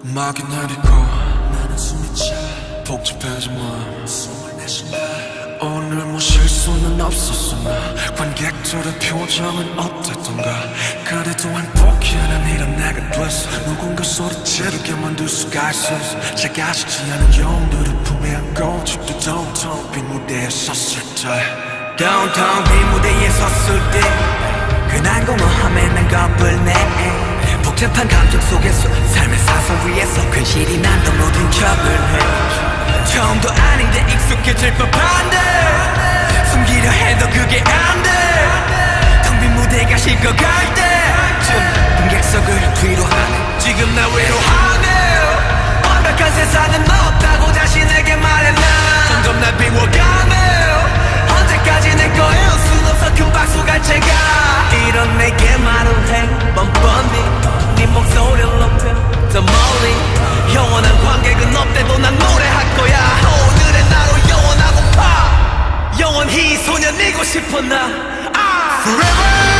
음악이 내리고 나는 숨이 차 복잡해진 마음 숨을 내쉰다. 오늘 뭐 실수는 없었어. 나 관객들의 표정은 어땠던가. 그래도 행복해는 이런 내가 됐어. 누군가 소리 지르게 만들 수가 있었어. 작아지지 않은 영웅들을 품에 안고 집도 downtown 빈 무대에 섰을 때 downtown 빈 무대에 섰을 때 그 난공허함에 난 겁을 내. 복잡한 감정 속에서 삶의 사선 위에서 근실이 난도 모든 척을 해. 처음도 아닌데 익숙해질 법한데 숨기려 해도 그게 안돼. 텅 빈 무대가 식어갈 때쯤 관객석을 뒤로 하네. 지금 나 외로워하네. 완벽한 세상은 없다고 자신에게 말해. 난 점점 날 비워가네. 언제까지 내 거일 순 없어. 큰 박수가 제가 이런 내게 말을 해. 뻔뻔히 네 목소리를 높여 더 멀리. 영원한 관객은 없대도 난 노래할 거야. 오늘의 나로 영원하고파. 영원히 소년이고 싶어 나. Forever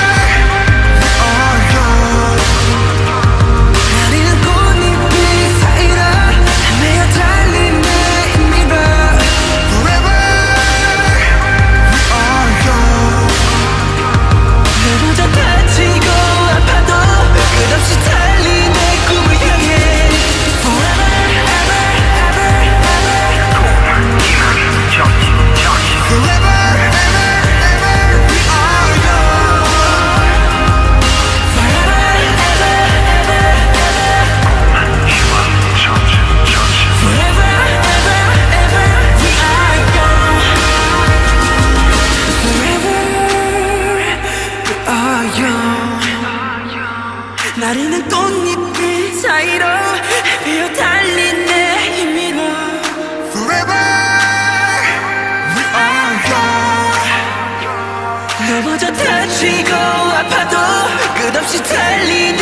나리는 꽃잎이 사이로 피어 달린 내 힘이로 Forever we are young. 넘어져 다치고 아파도 끝없이 달린